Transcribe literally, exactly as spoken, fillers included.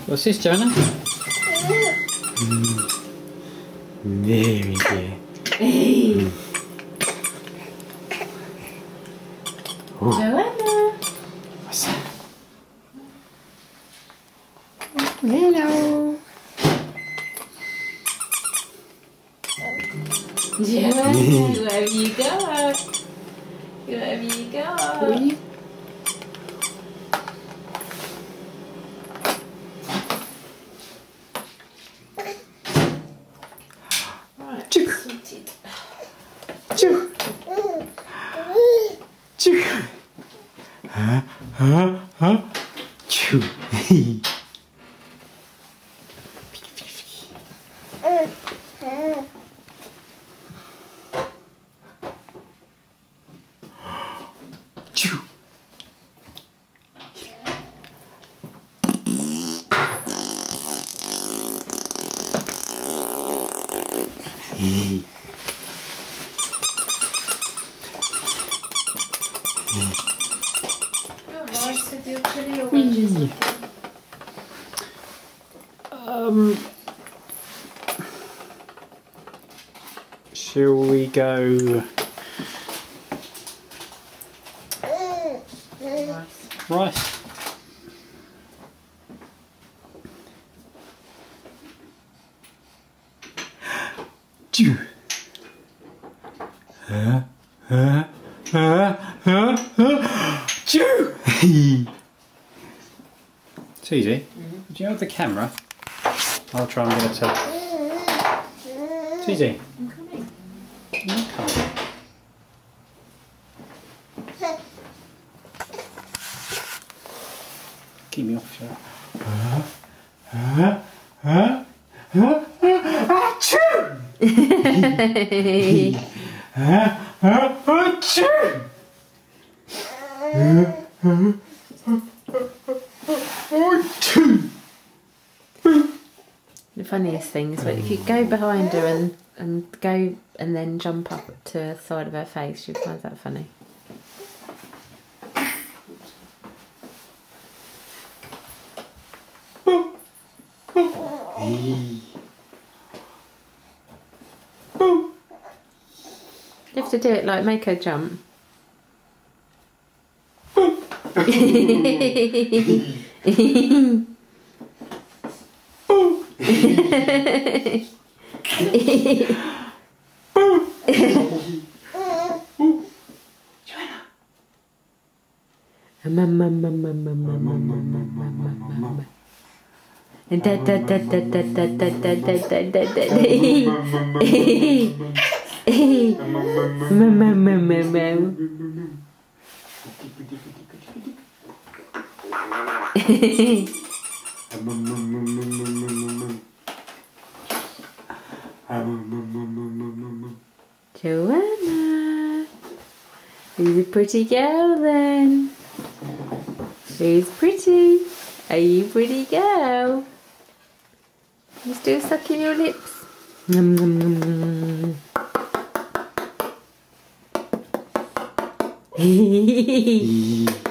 What's this, Joanna? Mm. Very good. Hey. Oh. Joanna. What's that? Hello. Joanna, wherever you go. Wherever you go. Oi. Right, Choo. sorted. Choo. Choo. Huh? Huh? Huh? Choo. Choo. Hey. Wee. Um, shall we go rice? Choo. Huh? Huh? Huh? Huh? Huh? Choo. It's easy. Mm-hmm. Do you have the camera? I'll try and get it to. It's easy. I'm coming. I'm coming. Keep me off, Joe. Huh? Huh? Huh? Huh? Achoo! Huh? Huh? Achoo! Huh? Huh? The funniest thing is that if you go behind her and, and go and then jump up to the side of her face, she finds that funny. You have to do it like make her jump. And da da da da da da da da da da da da. Joanna, who's a pretty girl then? Who's pretty? Are you a pretty girl? You still sucking your lips? Nom, nom, nom, nom.